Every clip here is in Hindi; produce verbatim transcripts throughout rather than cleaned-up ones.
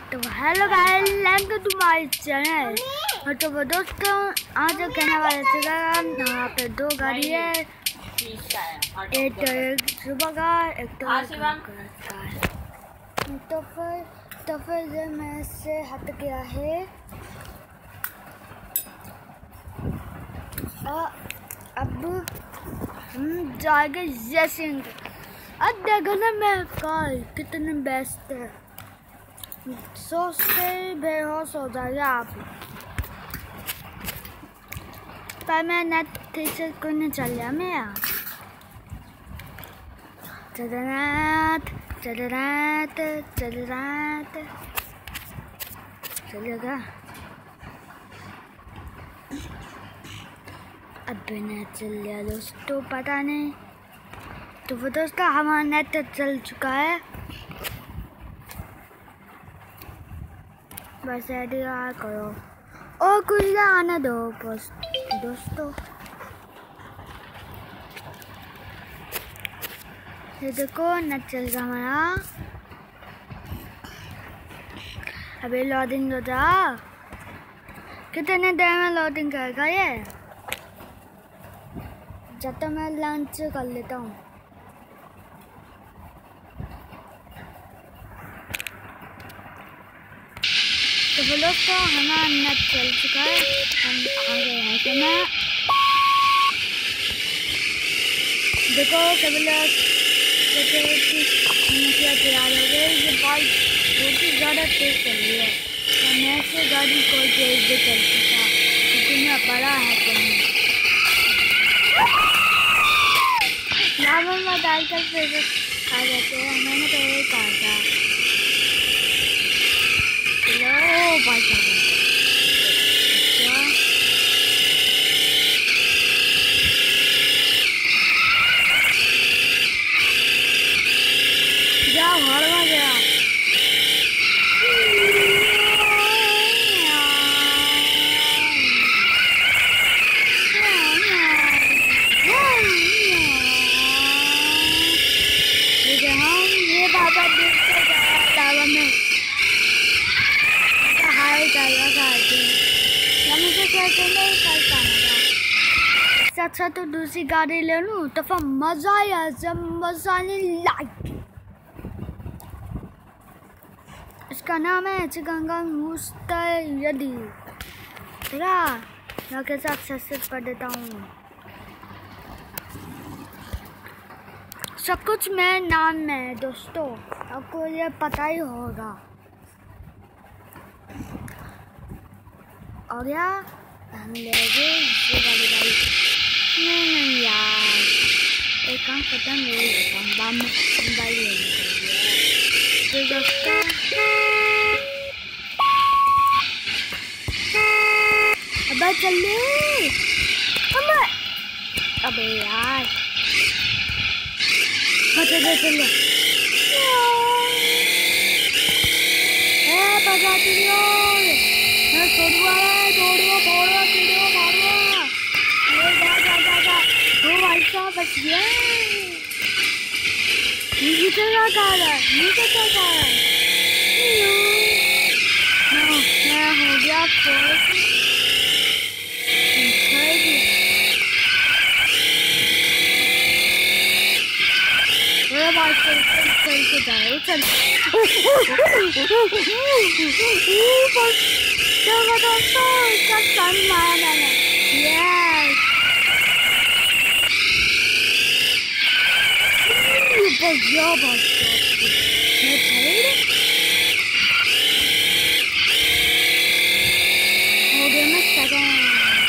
तो hello guys, welcome to my channel. तो वो दोस्तों आज कहने वाले थे यहाँ पे दो गाड़ी है, एक तो एक सुबह का एक तो का है। तो फिर तो फिर मैं से हट गया है और अब हम जाएंगे जैसिंग। अब देखो ना मैं कार कितने बेस्ट है, सोचते बेहोश हो जाएगा आप। पर मैं नेट ठीक से करने चल गया मैं यहाँ चलनाथ चलनाथ चलनाथ चलेगा। अब नेट चल गया दोस्तों, पता नहीं। तो वो दोस्तों हमारा नेट चल चुका है, बस ऐडी करो और कुछ ना आना दो बस दोस्तों। ये देखो नेट चल गया हमारा, अभी लोडिंग हो जा। कितने देर में लोडिंग करेगा ये? जब तक मैं लंच कर लेता हूँ। तो वो दोस्तों हमारा नेट चल चुका है, हम आ गए हैं। तो मैं देखो सभी लोग तैयार हो गए। ये बाइक बहुत ही ज़्यादा तेज चल रही है और मैं से गाड़ी कोई तेज भी चल चुका क्योंकि मैं बड़ा है। तो लाभ में डालकर फिर आ जाते हैं। मैंने तो यही कहा था बाइक आ गया। जा घर में गया। हम ये बाबा देखते जा में इससे अच्छा तो दूसरी गाड़ी ले लूँ तो फिर मजा आया जब मजा नहीं लाइक। इसका नाम है चिकंगा मुस्तैदी। ठीक है, मैं के साथ सस्ते पढ़ देता हूँ। सब कुछ मेरे नाम में है दोस्तों, आपको ये पता ही होगा। और या हम ले गए ये वाली गाड़ी। नहीं नहीं यार, एक काम खत्म हो गया, बम मोबाइल ले लिया। तो दोस्तों अबे चलिए, अबे अबे यार बचा दे चलिए। ए बजाती रहो, छोड़वा छोड़वा छोड़वा छोड़वा मारवा। ये जा जा जा जा, वो भाई साहब बच गया। नीचे चला कहाँ है, नीचे चला कहाँ है। मैं मैं हो गया फोर्स। मेरा भाई चल चल के जाए चल। चलो दोस्तों इसका सन मारा मैंने। यस बढ़िया बात मैं खरीद हो गया। मैं सेकंड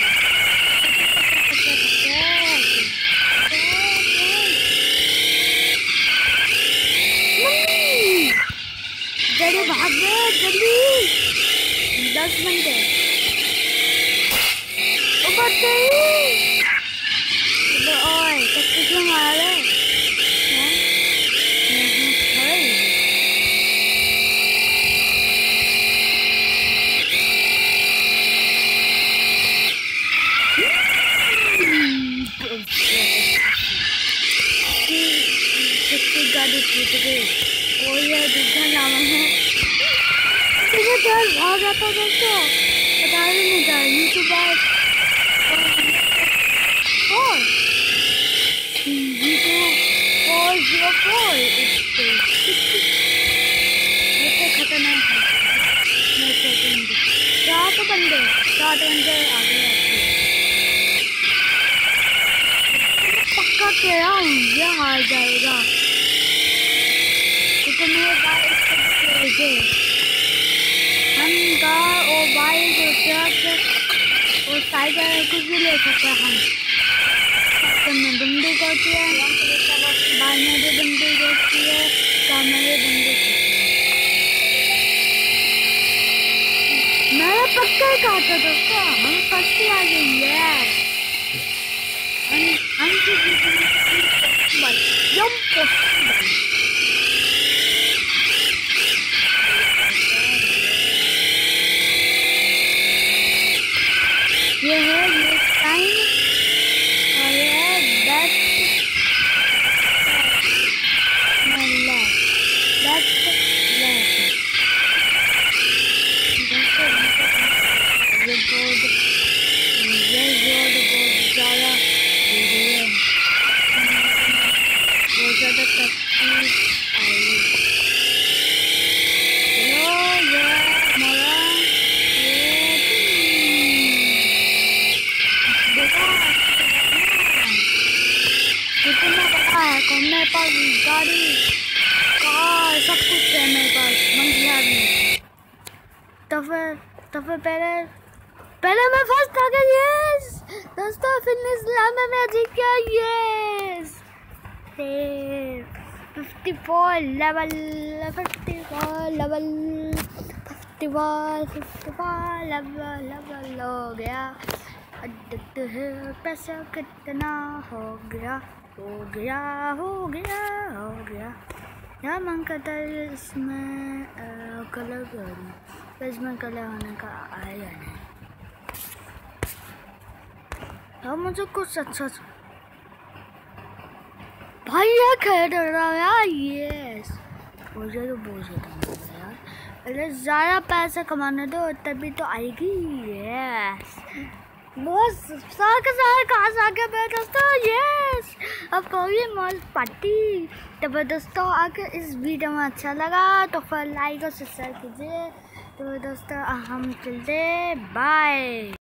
जल्दी भाग गए, जल्दी दस मिनट है। उबर गई ओए कच्चे क्यों मार रहे हैं? गाड़ी छूट गई और ये दूसरा नाम है चल भाग जाता दोस्तों, पता ही नहीं था YouTuber four YouTube four zero four इतने खतरनाक है। सात बंदे सात बंदे आगे आते पक्का कह रहा हूँ ये हार जाएगा, क्योंकि मेरे बाइक हम कार और बाइक और ट्रक और साइकिल कुछ भी ले सकते हैं हम। तो मैं बंदूक होती है, बाइक में भी बंदूक होती है, कार में भी बंदूक होती है। मेरा पक्का ही कहा था दोस्तों, हम फर्स्ट आ गए यार। हम हम ये है ये टाइम और ये है बेस्ट लेफ्ट बेस्ट लेफ्ट ये बोर्ड ये बोर्ड बहुत ज़्यादा बहुत ज़्यादा तकलीफ आई। चलो ये हमारा ये देखा कितना बड़ा है, कौन मेरे पास गाड़ी कार सब कुछ है मेरे पास मंगला में। तो फिर तो फिर पहले पहले मैं फर्स्ट आ गया, यस दोस्तों फिनिश लाइन में मैं जीत गया, yes fifty four level fifty four level fifty four fifty four level level हो गया। देखते हैं पैसा कितना हो गया हो गया हो गया हो गया। यार मन करता है इसमें कलर करूँ, इसमें कलर होने का आएगा नहीं यार, मुझे कुछ अच्छा भाई यार खेल रहा है यार। यस मुझे तो बहुत ज़्यादा यार, पहले ज़्यादा पैसे कमाने दो तभी तो आएगी। यस बहुत सारे सारे कहाँ से आ गया मेरे दोस्तों। यस अब कोई मॉल पार्टी। तो दोस्तों अगर इस वीडियो में अच्छा लगा तो फिर लाइक और सब्सक्राइब कीजिए। तो दोस्तों हम चलते बाय।